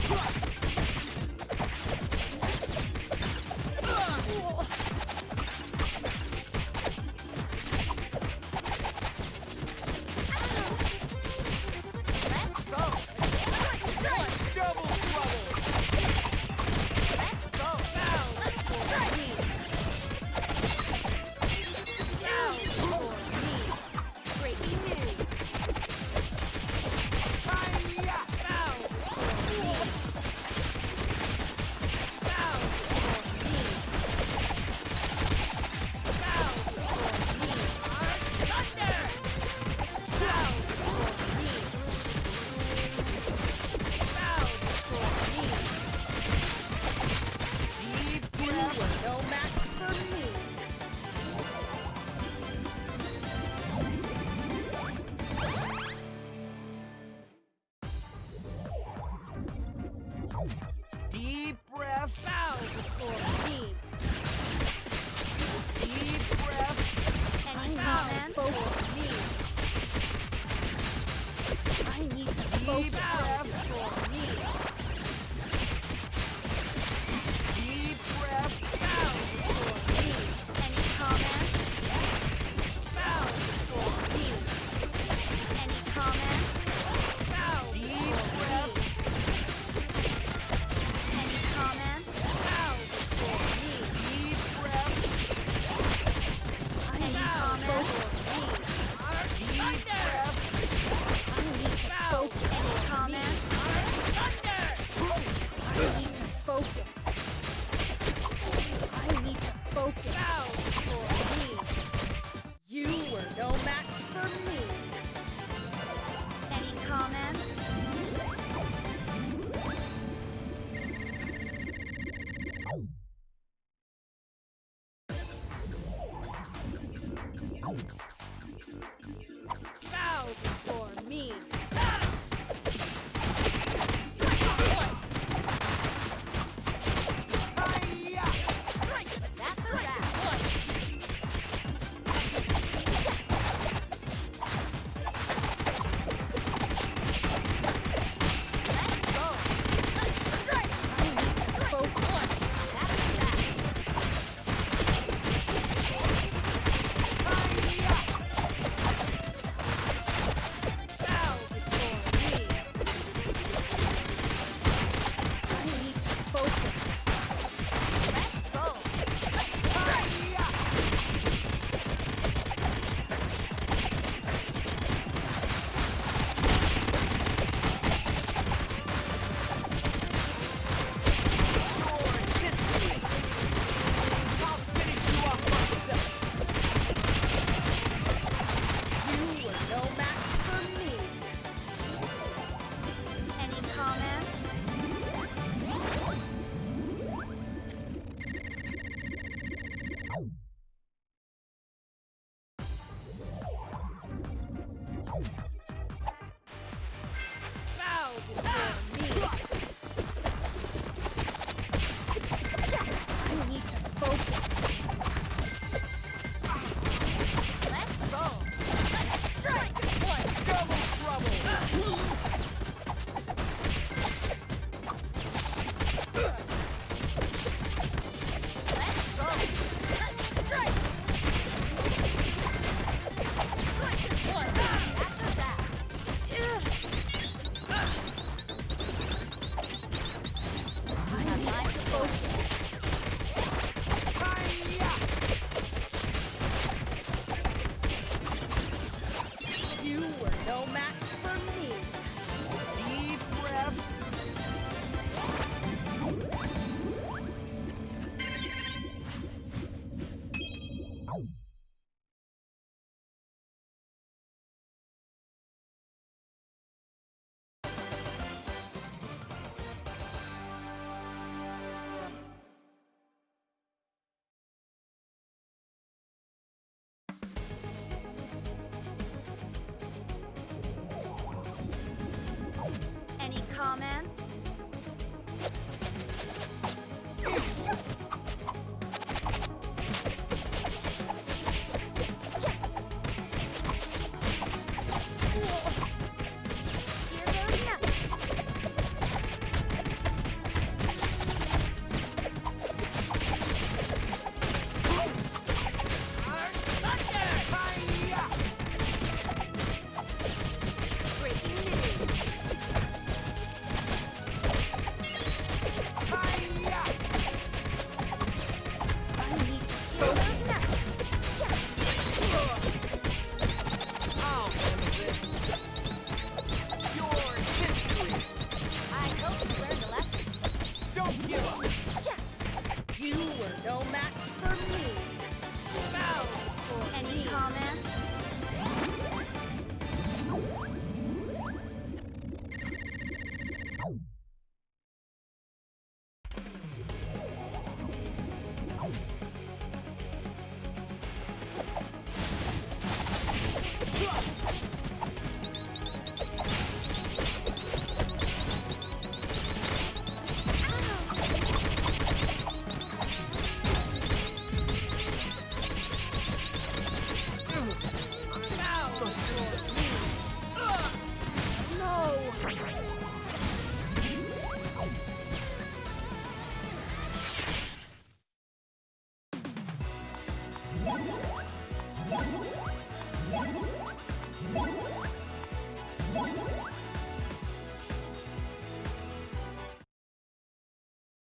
Deep breath. Bow before me. Deep breath. Any Bow comments? before me. I need to Deep focus. breath. Before me. Deep breath. Bow before me. Any comments? Bow before me. Any comments? Bow Deep before breath. me. Any comments? Bow before me. Deep breath. Any comments? Deep breath. I need to focus. Any comments? I need to focus. I need to focus. Bow before me. You were no match for me. Any comments? Bow before me. That's a wrap. Let's go. Strike. I need to focus. That's a wrap. no match for me. Bow before Any me. comments?